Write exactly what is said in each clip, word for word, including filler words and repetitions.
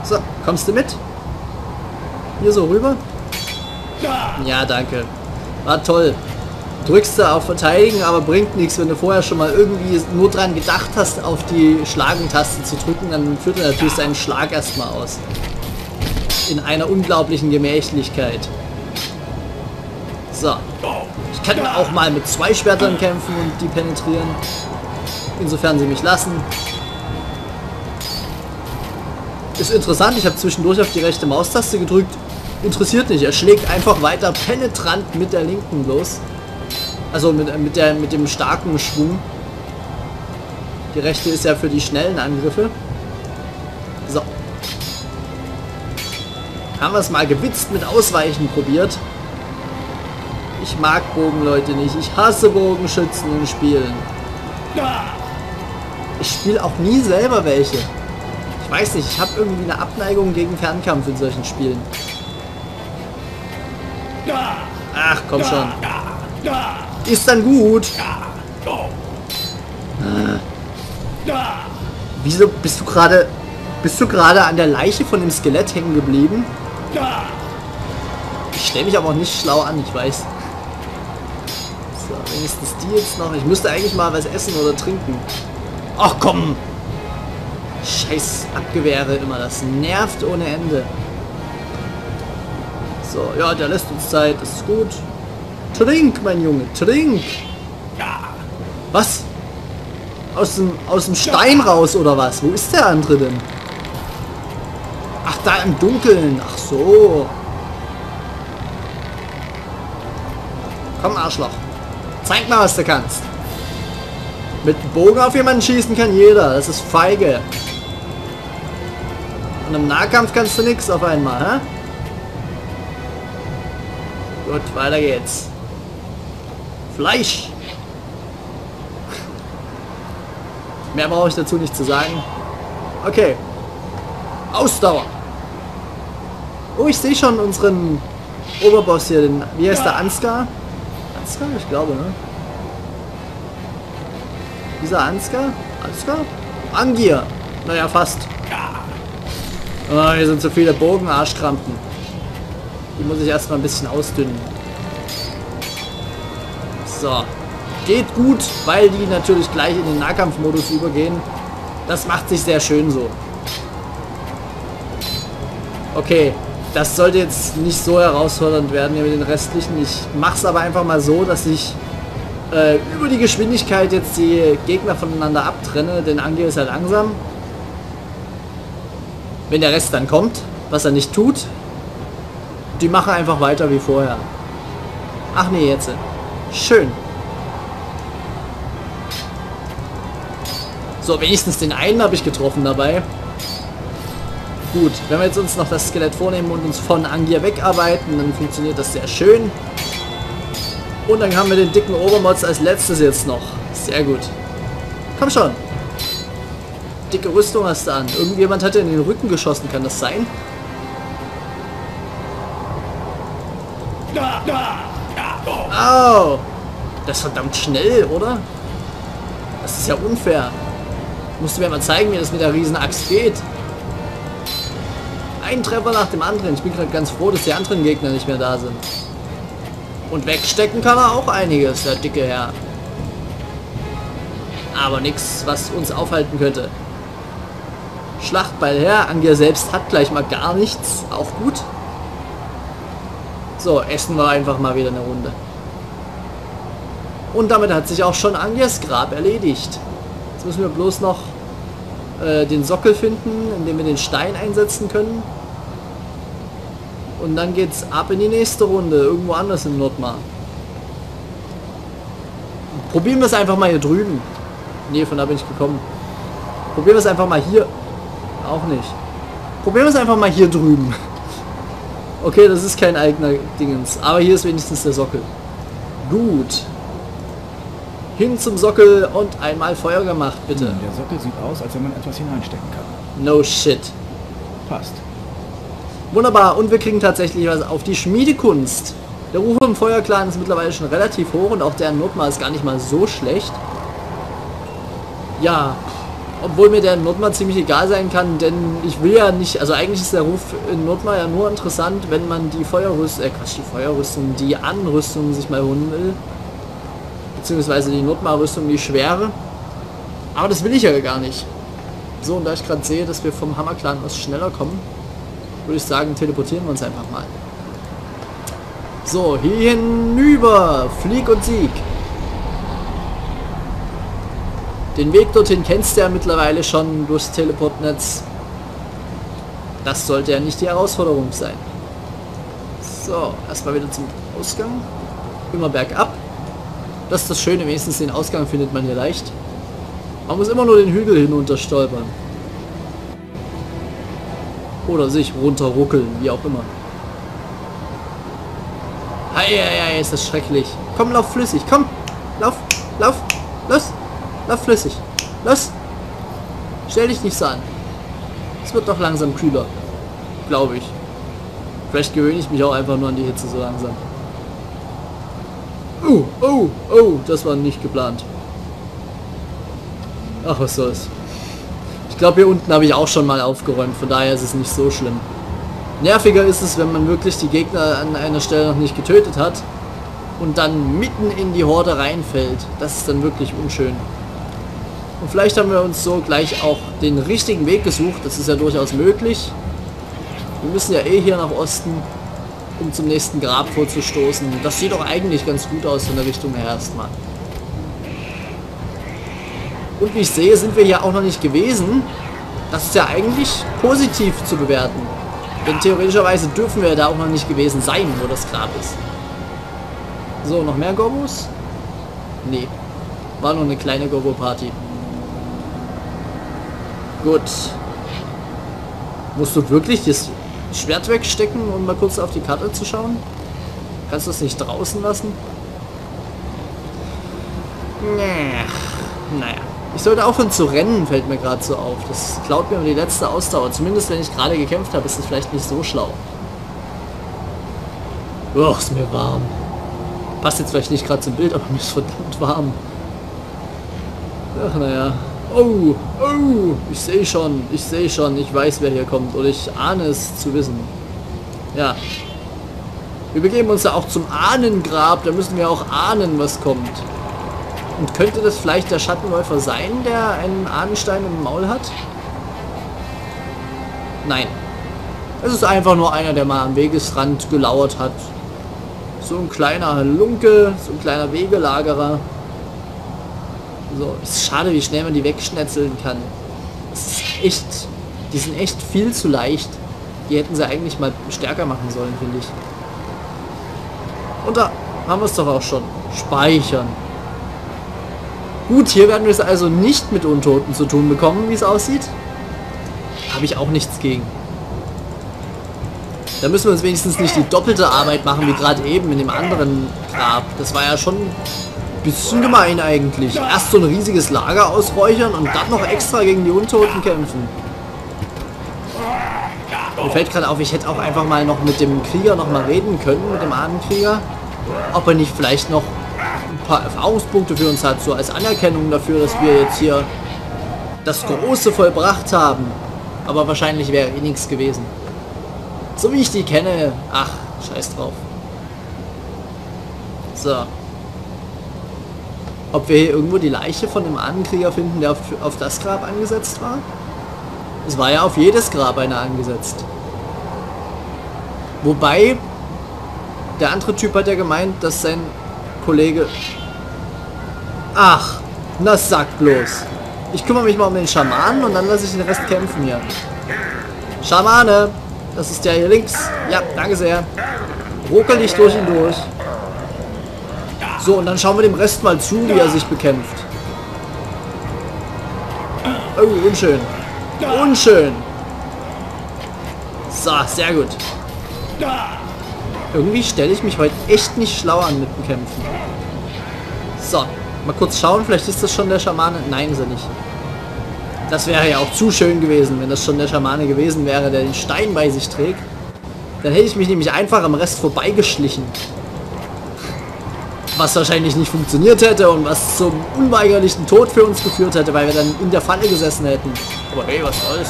So, kommst du mit? Hier so rüber? Ja, danke. War toll. Drückst du auf Verteidigen, aber bringt nichts, wenn du vorher schon mal irgendwie nur dran gedacht hast, auf die Schlagen-Taste zu drücken, dann führt er natürlich seinen Schlag erstmal aus. In einer unglaublichen Gemächlichkeit. So. Ich kann auch mal mit zwei Schwertern kämpfen und die penetrieren. Insofern sie mich lassen. Ist interessant, ich habe zwischendurch auf die rechte Maustaste gedrückt. Interessiert nicht, er schlägt einfach weiter penetrant mit der linken los. Also mit, mit, der, mit dem starken Schwung. Die rechte ist ja für die schnellen Angriffe. So. Haben wir es mal gewitzt mit Ausweichen probiert. Ich mag Bogenleute nicht. Ich hasse Bogenschützen in Spielen. Ich spiele auch nie selber welche. Ich weiß nicht, ich habe irgendwie eine Abneigung gegen Fernkampf in solchen Spielen. Ach, komm schon. Ist dann gut. Ah. Wieso bist du gerade... Bist du gerade an der Leiche von dem Skelett hängen geblieben? Ich stelle mich aber auch nicht schlau an, ich weiß. So, wenigstens die jetzt noch. Ich müsste eigentlich mal was essen oder trinken. Ach komm! Scheiß Abgewehre immer, das nervt ohne Ende. So, ja, der lässt uns Zeit, das ist gut. Trink, mein Junge, trink! Was? Aus dem, aus dem Stein raus oder was? Wo ist der andere denn? Ach, da im Dunkeln. Ach so. Komm, Arschloch. Zeig mal, was du kannst. Mit dem Bogen auf jemanden schießen kann jeder. Das ist feige. Und im Nahkampf kannst du nichts auf einmal, hä? Gut, weiter geht's. Fleisch. Mehr brauche ich dazu nicht zu sagen. Okay. Ausdauer. Oh, ich sehe schon unseren Oberboss hier. Den, wie heißt der? Ansgar? Ansgar? Ich glaube, ne? Dieser Ansgar? Ansgar? Angier. Naja, fast. Oh, hier sind so viele Bogenarschkrampen. Die muss ich erstmal ein bisschen ausdünnen. So. Geht gut, weil die natürlich gleich in den Nahkampfmodus übergehen. Das macht sich sehr schön so. Okay, das sollte jetzt nicht so herausfordernd werden hier mit den restlichen. Ich mache es aber einfach mal so, dass ich äh, über die Geschwindigkeit jetzt die Gegner voneinander abtrenne. Denn Angier ist halt langsam. Wenn der Rest dann kommt, was er nicht tut, die machen einfach weiter wie vorher. Ach nee, jetzt. Schön. So, wenigstens den einen habe ich getroffen dabei. Gut, wenn wir jetzt uns noch das Skelett vornehmen und uns von Angier wegarbeiten, dann funktioniert das sehr schön. Und dann haben wir den dicken Obermods als letztes jetzt noch. Sehr gut. Komm schon. Dicke Rüstung hast du an. Irgendjemand hat dir in den Rücken geschossen, kann das sein? Au! Das ist verdammt schnell, oder? Das ist ja unfair. Musst du mir mal zeigen, wie das mit der Riesenaxt geht. Ein Treffer nach dem anderen. Ich bin gerade ganz froh, dass die anderen Gegner nicht mehr da sind. Und wegstecken kann er auch einiges, der dicke Herr. Aber nichts, was uns aufhalten könnte. Schlachtball her. Angier selbst hat gleich mal gar nichts. Auch gut. So, essen wir einfach mal wieder eine Runde. Und damit hat sich auch schon Angiers Grab erledigt. Jetzt müssen wir bloß noch äh, den Sockel finden, indem wir den Stein einsetzen können. Und dann geht's ab in die nächste Runde, irgendwo anders in Nordmar. Probieren wir es einfach mal hier drüben. Nee, von da bin ich gekommen. Probieren wir es einfach mal hier. Auch nicht. Probieren wir es einfach mal hier drüben. Okay, das ist kein eigener Dingens. Aber hier ist wenigstens der Sockel. Gut. Hin zum Sockel und einmal Feuer gemacht, bitte. Der Sockel sieht aus, als wenn man etwas hineinstecken kann. No shit. Passt. Wunderbar. Und wir kriegen tatsächlich was auf die Schmiedekunst. Der Ruf im Feuerclan ist mittlerweile schon relativ hoch und auch der in Nordmar ist gar nicht mal so schlecht. Ja. Obwohl mir der in Notmar ziemlich egal sein kann, denn ich will ja nicht, also eigentlich ist der Ruf in Notmar ja nur interessant, wenn man die Feuerrüstung, äh Quatsch, die Feuerrüstung, die Anrüstung sich mal holen will. Beziehungsweise die Notmar-Rüstung, die schwere. Aber das will ich ja gar nicht. So, und da ich gerade sehe, dass wir vom Hammerclan aus schneller kommen, würde ich sagen, teleportieren wir uns einfach mal. So, hier hinüber, Flieg und Sieg. Den Weg dorthin kennst du ja mittlerweile schon durchs Teleportnetz. Das sollte ja nicht die Herausforderung sein. So, erstmal wieder zum Ausgang. Immer bergab. Das ist das Schöne, wenigstens den Ausgang findet man hier leicht. Man muss immer nur den Hügel hinunter stolpern. Oder sich runterruckeln, wie auch immer. Eieiei, ist das schrecklich. Komm, lauf flüssig, komm. Lauf, lauf, los. Lauf flüssig. Los. Stell dich nicht so an. Es wird doch langsam kühler. Glaube ich. Vielleicht gewöhne ich mich auch einfach nur an die Hitze so langsam. Oh, oh, oh, das war nicht geplant. Ach, was soll's. Ich glaube, hier unten habe ich auch schon mal aufgeräumt, von daher ist es nicht so schlimm. Nerviger ist es, wenn man wirklich die Gegner an einer Stelle noch nicht getötet hat und dann mitten in die Horde reinfällt. Das ist dann wirklich unschön. Und vielleicht haben wir uns so gleich auch den richtigen Weg gesucht. Das ist ja durchaus möglich. Wir müssen ja eh hier nach Osten, um zum nächsten Grab vorzustoßen. Das sieht doch eigentlich ganz gut aus von der Richtung her erstmal. Und wie ich sehe, sind wir hier auch noch nicht gewesen. Das ist ja eigentlich positiv zu bewerten. Denn theoretischerweise dürfen wir da auch noch nicht gewesen sein, wo das Grab ist. So, noch mehr Gobos? Nee. War nur eine kleine Gobo-Party. Gut. Musst du wirklich das Schwert wegstecken, um mal kurz auf die Karte zu schauen? Kannst du es nicht draußen lassen? Nee. Naja. Ich sollte aufhören zu rennen, fällt mir gerade so auf. Das klaut mir die letzte Ausdauer. Zumindest wenn ich gerade gekämpft habe, ist das vielleicht nicht so schlau. Och, ist mir warm. Passt jetzt vielleicht nicht gerade zum Bild, aber mir ist verdammt warm. Ach, naja. Oh, oh, ich sehe schon, ich sehe schon, ich weiß, wer hier kommt. Oder ich ahne es zu wissen. Ja. Wir begeben uns ja auch zum Ahnengrab, da müssen wir auch ahnen, was kommt. Und könnte das vielleicht der Schattenläufer sein, der einen Ahnenstein im Maul hat? Nein. Es ist einfach nur einer, der mal am Wegesrand gelauert hat. So ein kleiner Halunke, so ein kleiner Wegelagerer. So, ist schade, wie schnell man die wegschnetzeln kann. Das ist echt, die sind echt viel zu leicht. Die hätten sie eigentlich mal stärker machen sollen, finde ich. Und da haben wir es doch auch schon. Speichern. Gut, hier werden wir es also nicht mit Untoten zu tun bekommen, wie es aussieht. Habe ich auch nichts gegen. Da müssen wir uns wenigstens nicht die doppelte Arbeit machen, wie gerade eben in dem anderen Grab. Das war ja schon ein bisschen gemein eigentlich. Erst so ein riesiges Lager ausräuchern und dann noch extra gegen die Untoten kämpfen. Mir fällt gerade auf, ich hätte auch einfach mal noch mit dem Krieger noch mal reden können, mit dem Ahnenkrieger. Ob er nicht vielleicht noch ein paar Erfahrungspunkte für uns hat, so als Anerkennung dafür, dass wir jetzt hier das Große vollbracht haben. Aber wahrscheinlich wäre eh nichts gewesen. So wie ich die kenne, ach, scheiß drauf. So. Ob wir hier irgendwo die Leiche von dem Ahnenkrieger finden, der auf, auf das Grab angesetzt war? Es war ja auf jedes Grab einer angesetzt. Wobei, der andere Typ hat ja gemeint, dass sein Kollege... Ach, na sag bloß. Ich kümmere mich mal um den Schamanen und dann lasse ich den Rest kämpfen hier. Schamane, das ist der hier links. Ja, danke sehr. Ruckel dich durch ihn durch. So, und dann schauen wir dem Rest mal zu, wie er sich bekämpft. Oh, unschön. Unschön. So, sehr gut. Irgendwie stelle ich mich heute echt nicht schlau an mit dem Kämpfen. So, mal kurz schauen, vielleicht ist das schon der Schamane. Nein, ist er nicht. Das wäre ja auch zu schön gewesen, wenn das schon der Schamane gewesen wäre, der den Stein bei sich trägt. Dann hätte ich mich nämlich einfach am Rest vorbeigeschlichen. Was wahrscheinlich nicht funktioniert hätte und was zum unweigerlichen Tod für uns geführt hätte, weil wir dann in der Falle gesessen hätten. Aber hey, was soll's.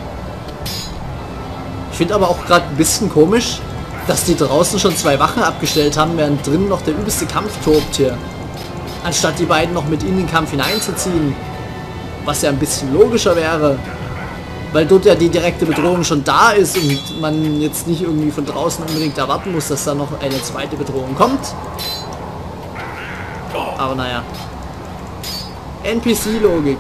Ich finde aber auch gerade ein bisschen komisch, dass die draußen schon zwei Wachen abgestellt haben, während drinnen noch der übelste Kampf tobt hier. Anstatt die beiden noch mit in den Kampf hineinzuziehen. Was ja ein bisschen logischer wäre. Weil dort ja die direkte Bedrohung schon da ist und man jetzt nicht irgendwie von draußen unbedingt erwarten muss, dass da noch eine zweite Bedrohung kommt. Aber naja. N P C-Logik.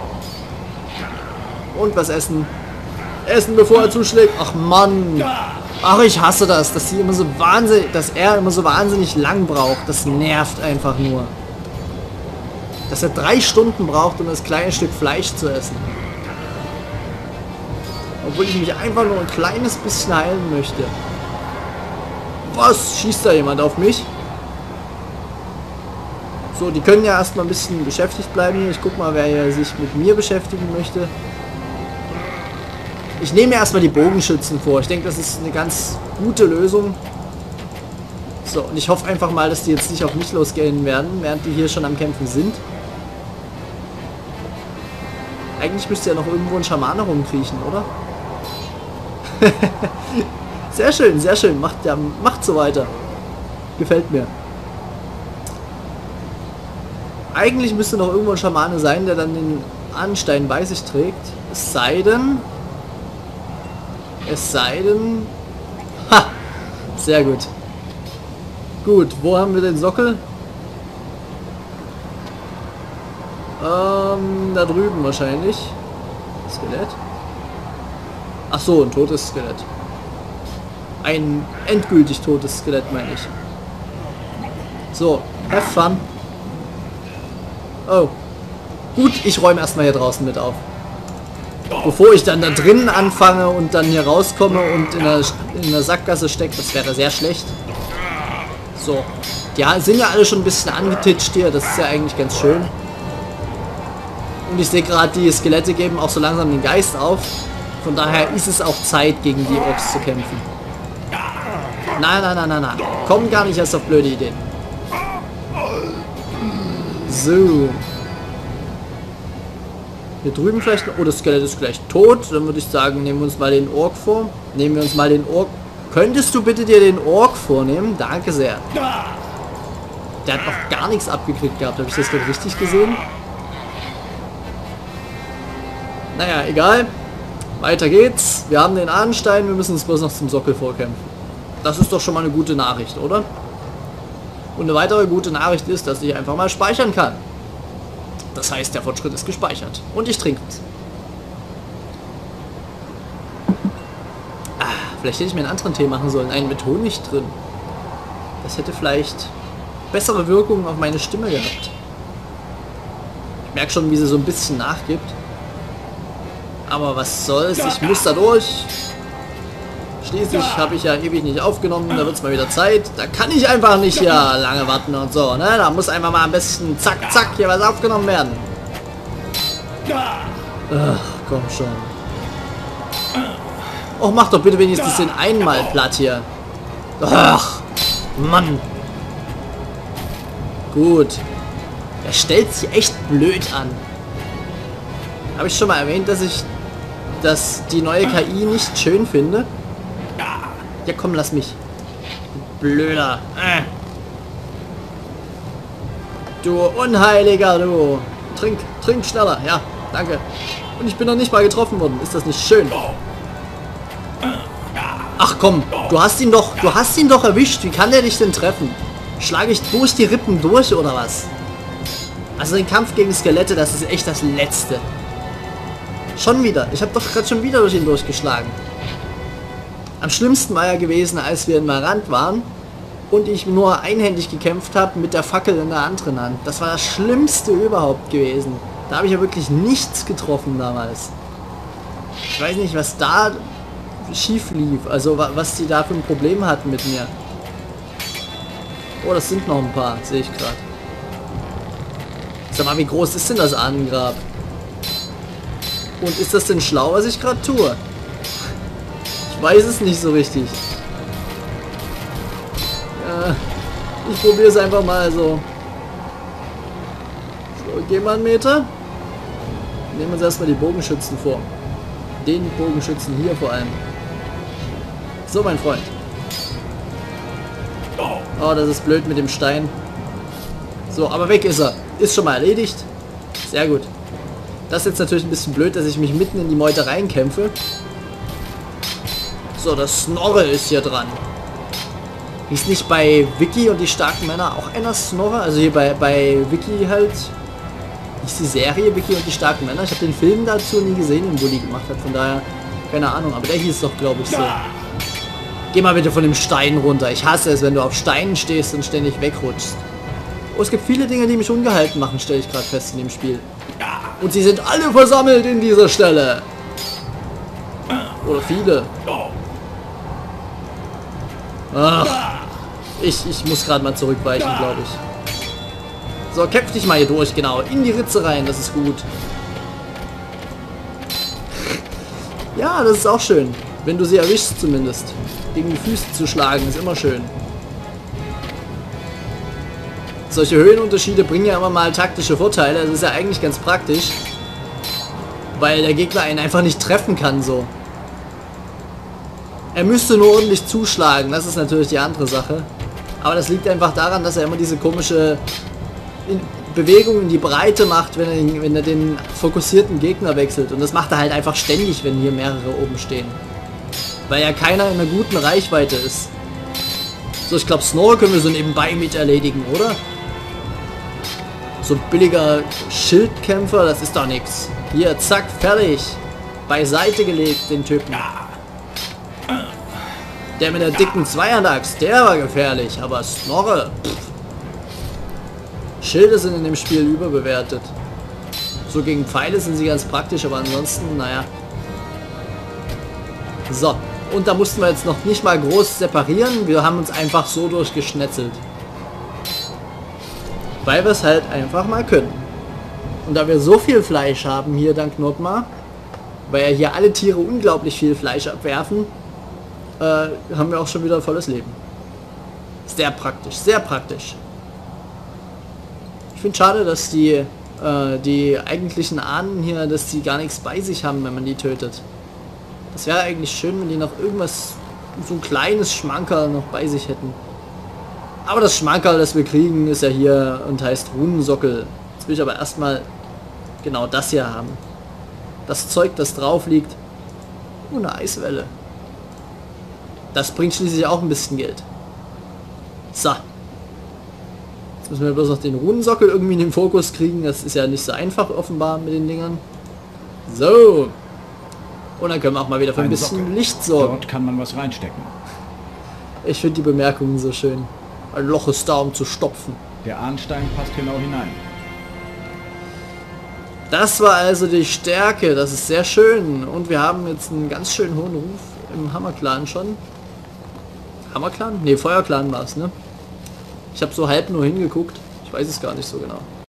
Und was essen? Essen, bevor er zuschlägt. Ach Mann. Ach, ich hasse das, dass sie immer so wahnsinnig, dass er immer so wahnsinnig lang braucht. Das nervt einfach nur. Dass er drei Stunden braucht, um das kleine Stück Fleisch zu essen. Obwohl ich mich einfach nur ein kleines bisschen heilen möchte. Was? Schießt da jemand auf mich? So, die können ja erstmal ein bisschen beschäftigt bleiben hier. Ich guck mal, wer hier sich mit mir beschäftigen möchte. Ich nehme erstmal die Bogenschützen vor. Ich denke, das ist eine ganz gute Lösung. So, und ich hoffe einfach mal, dass die jetzt nicht auf mich losgehen werden, während die hier schon am Kämpfen sind. Eigentlich müsste ja noch irgendwo ein Schamane rumkriechen, oder? Sehr schön, sehr schön. Macht, ja, macht so weiter. Gefällt mir. Eigentlich müsste noch irgendwo ein Schamane sein, der dann den Ahnenstein bei sich trägt. Es sei denn... Es sei denn... Ha! Sehr gut. Gut, wo haben wir den Sockel? Ähm, da drüben wahrscheinlich. Skelett. Ach so, ein totes Skelett. Ein endgültig totes Skelett, meine ich. So, have fun. Oh. Gut, ich räume erstmal hier draußen mit auf. Bevor ich dann da drinnen anfange und dann hier rauskomme und in der, in der Sackgasse stecke, das wäre sehr schlecht. So. Ja, sind ja alle schon ein bisschen angetitscht hier, das ist ja eigentlich ganz schön. Und ich sehe gerade, die Skelette geben auch so langsam den Geist auf. Von daher ist es auch Zeit, gegen die Orks zu kämpfen. Nein, nein, nein, nein, nein. Kommen gar nicht erst auf blöde Ideen. So. Hier drüben vielleicht... Oh, das Skelett ist gleich tot. Dann würde ich sagen, nehmen wir uns mal den Ork vor. Nehmen wir uns mal den Ork... Könntest du bitte dir den Ork vornehmen? Danke sehr. Der hat noch gar nichts abgekriegt gehabt. Habe ich das doch richtig gesehen? Naja, egal. Weiter geht's. Wir haben den Ahnenstein. Wir müssen uns bloß noch zum Sockel vorkämpfen. Das ist doch schon mal eine gute Nachricht, oder? Und eine weitere gute Nachricht ist, dass ich einfach mal speichern kann. Das heißt, der Fortschritt ist gespeichert. Und ich trinke es. Ah, vielleicht hätte ich mir einen anderen Tee machen sollen. Einen mit Honig drin. Das hätte vielleicht bessere Wirkung auf meine Stimme gehabt. Ich merke schon, wie sie so ein bisschen nachgibt. Aber was soll's, ich muss da durch. Schließlich habe ich ja ewig nicht aufgenommen, da wird es mal wieder Zeit. Da kann ich einfach nicht ja lange warten und so, ne? Da muss einfach mal am besten zack, zack hier was aufgenommen werden. Ach, komm schon. Och, mach doch bitte wenigstens den einmal platt hier. Ach, Mann. Gut. Er stellt sich echt blöd an. Habe ich schon mal erwähnt, dass ich dass die neue K I nicht schön finde? Ja, komm, lass mich. Blöder. Äh. Du Unheiliger, du. Trink, trink schneller. Ja, danke. Und ich bin noch nicht mal getroffen worden. Ist das nicht schön? Ach komm, du hast ihn doch, du hast ihn doch erwischt. Wie kann der dich denn treffen? Schlage ich durch die Rippen durch oder was? Also den Kampf gegen Skelette, das ist echt das Letzte. Schon wieder. Ich habe doch gerade schon wieder durch ihn durchgeschlagen. Am schlimmsten war ja gewesen, als wir in Marant waren und ich nur einhändig gekämpft habe mit der Fackel in der anderen Hand. Das war das Schlimmste überhaupt gewesen. Da habe ich ja wirklich nichts getroffen damals. Ich weiß nicht, was da schief lief. Also was die da für ein Problem hatten mit mir. Oh, das sind noch ein paar, sehe ich gerade. Sag mal, wie groß ist denn das Ahnengrab? Und ist das denn schlau, was ich gerade tue? Ich weiß es nicht so richtig. Ja. Ich probiere es einfach mal so. So, gehen wir einen Meter. Nehmen wir uns erstmal die Bogenschützen vor. Den Bogenschützen hier vor allem. So, mein Freund. Oh, das ist blöd mit dem Stein. So, aber weg ist er. Ist schon mal erledigt. Sehr gut. Das ist jetzt natürlich ein bisschen blöd, dass ich mich mitten in die Meute reinkämpfe. So, das Snorre ist hier dran. Ist nicht bei Vicky und die starken Männer auch einer Snorre? Also hier bei, bei Vicky halt. Ist die Serie Vicky und die starken Männer? Ich habe den Film dazu nie gesehen, den Bulli gemacht hat. Von daher, keine Ahnung. Aber der hieß doch, glaube ich, so. Geh mal bitte von dem Stein runter. Ich hasse es, wenn du auf Steinen stehst und ständig wegrutschst. Oh, es gibt viele Dinge, die mich ungehalten machen, stelle ich gerade fest in dem Spiel. Und sie sind alle versammelt in dieser Stelle. Oder viele. Ach, ich, ich muss gerade mal zurückweichen, glaube ich. So, kämpf dich mal hier durch, genau. In die Ritze rein, das ist gut. Ja, das ist auch schön. Wenn du sie erwischst zumindest. Gegen die Füße zu schlagen, ist immer schön. Solche Höhenunterschiede bringen ja immer mal taktische Vorteile. Das ist ja eigentlich ganz praktisch. Weil der Gegner einen einfach nicht treffen kann, so. Er müsste nur ordentlich zuschlagen, das ist natürlich die andere Sache. Aber das liegt einfach daran, dass er immer diese komische Bewegung in die Breite macht, wenn er, wenn er den fokussierten Gegner wechselt. Und das macht er halt einfach ständig, wenn hier mehrere oben stehen. Weil ja keiner in einer guten Reichweite ist. So, ich glaube, Snorre können wir so nebenbei mit erledigen, oder? So ein billiger Schildkämpfer, das ist doch nichts. Hier, zack, fertig. Beiseite gelegt, den Typen. Der mit der dicken Zweierlachs, der war gefährlich, aber Snorre, pff. Schilde sind in dem Spiel überbewertet. So gegen Pfeile sind sie ganz praktisch, aber ansonsten, naja. So, und da mussten wir jetzt noch nicht mal groß separieren, wir haben uns einfach so durchgeschnetzelt. Weil wir es halt einfach mal können. Und da wir so viel Fleisch haben hier dank Notmar, weil ja hier alle Tiere unglaublich viel Fleisch abwerfen, äh, haben wir auch schon wieder volles Leben. Sehr praktisch, sehr praktisch. Ich finde schade, dass die, äh, die eigentlichen Ahnen hier, dass die gar nichts bei sich haben, wenn man die tötet. Das wäre eigentlich schön, wenn die noch irgendwas, so ein kleines Schmankerl noch bei sich hätten. Aber das Schmankerl, das wir kriegen, ist ja hier und heißt Runensockel. Jetzt will ich aber erstmal genau das hier haben. Das Zeug, das drauf liegt. Oh, eine Eiswelle. Das bringt schließlich auch ein bisschen Geld. So. Jetzt müssen wir bloß noch den Runensockel irgendwie in den Fokus kriegen. Das ist ja nicht so einfach offenbar mit den Dingern. So. Und dann können wir auch mal wieder für ein, ein bisschen Sockel. Licht sorgen. Dort kann man was reinstecken. Ich finde die Bemerkungen so schön. Ein Loch ist da, um zu stopfen. Der Ahnstein passt genau hinein. Das war also die Stärke. Das ist sehr schön. Und wir haben jetzt einen ganz schön hohen Ruf im Hammerclan schon. Hammerclan? Ne, Feuerclan war es, ne? Ich habe so halb nur hingeguckt. Ich weiß es gar nicht so genau.